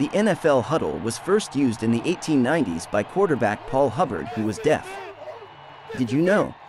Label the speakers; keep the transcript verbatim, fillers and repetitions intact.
Speaker 1: The N F L huddle was first used in the eighteen nineties by quarterback Paul Hubbard, who was deaf. Did you know